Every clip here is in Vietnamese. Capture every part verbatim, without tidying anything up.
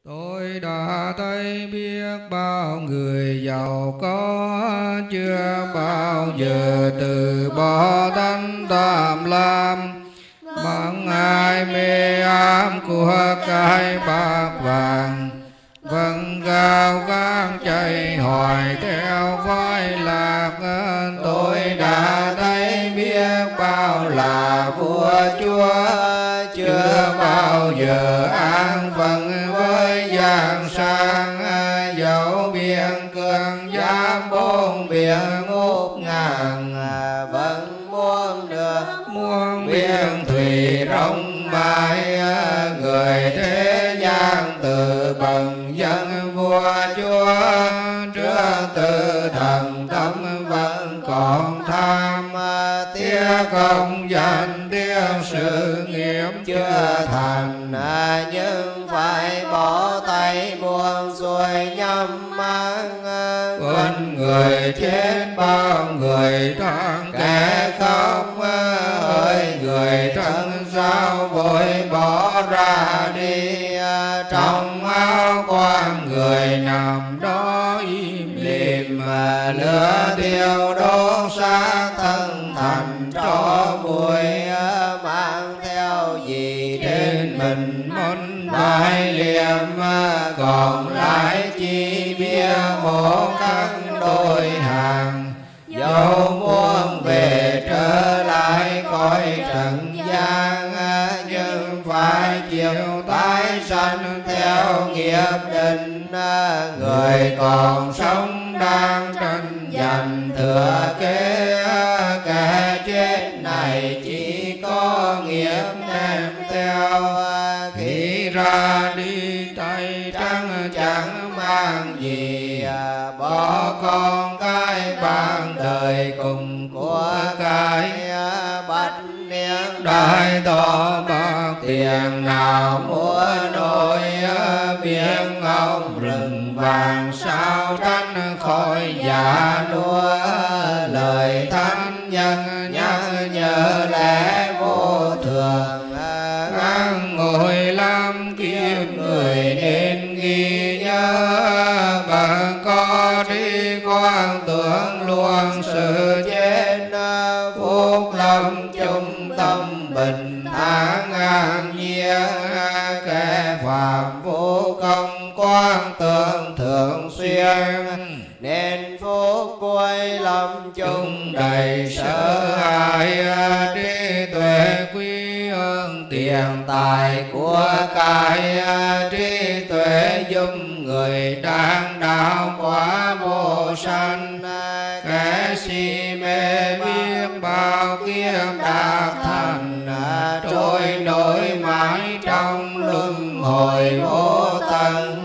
Tôi đã thấy biết bao người giàu có chưa bao giờ từ bỏ tánh tham lam, bằng ai mê ám của cái bạc vàng, vẫn gào gắng chạy hoài theo khoái lạc. Tôi đã thấy biết bao là vua chúa chưa bao giờ an phận với giang sang, dẫu biển cường giáp bốn biển ngút ngàn, vẫn muôn được muôn biển thủy rong mãi. Người thế gian từ bần dân vua chúa, trước từ thần tâm vẫn còn tham, tiếc công danh tiếc sự nghiệp chưa thành, nhưng phải bỏ tay buông xuôi nhắm mắt. Con người chết bao người than kẻ khóc, ơi người thân sao vội bỏ ra đi. Trong áo quan người nằm đó im lìm, lửa thiêu đốt xác thân thành tro bụi. Mang theo gì trên mình môn bài liệm, còn lại chỉ bia một khắc đôi hàng. Dẫu muốn về trở lại cõi trần gian, nhưng phải chịu tái sanh theo nghiệp định. Người còn sống đang tranh giành thừa kế, kẻ chết này chỉ có nghiệp đem theo. Khi ra đi tay trắng chẳng mang gì, bỏ con cái ban đời cùng của cái. Bách niên đại to bạc tiền nào mua nổi, biển ông rừng vàng sao tránh khỏi già nua. Lời thánh nhân nhắc nhở lẽ vô thường, ngang ngồi làm kiếp người nên ghi nhớ. Bạn có đi quan tưởng luôn sự chết, phúc lâm chung tâm bình an an nhiên. Kẻ phạm vô công quan tưởng thường xuyên, nên phúc cuối lâm chung đầy sợ hãi. Trí tuệ quý hơn tiền tài của cải, trí tuệ giúp người đang đạo quả vô sanh. Kẻ si mê biết bao kiếp đạt thành, trôi nổi mãi trong luân hồi vô tận.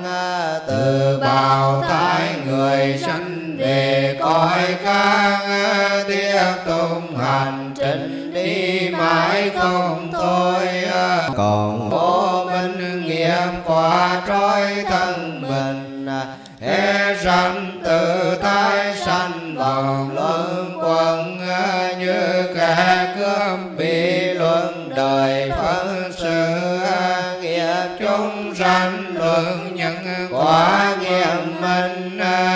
Từ bào thai người sanh về cõi khác, tiếp tục hành trình đi mãi không thôi. Còn vô minh nghiệp quả trói thân mình, thế sanh tự tái sanh vòng luân quẩn. Như kẻ cướp bị luân đời phân sự, nghiệp chúng sanh luân nhân quả nghiệp minh.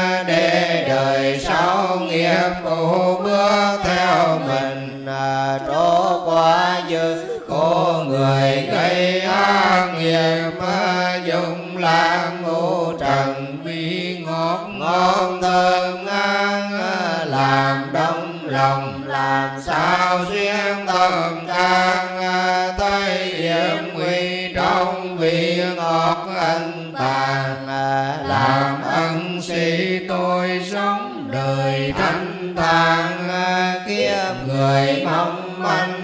Để đời sau nghiệp cũ bước theo mình, trổ qua dư khổ người gây ác nghiệp. Dùng lan ngũ trần vi ngọt ngon thơm ngang, làm đông lòng làm sao xuyên tâm can. Thấy hiểm nguy trong vị ngọt ân tàn, làm ân sĩ tôi sống đời thanh thản. Kiếp người mong manh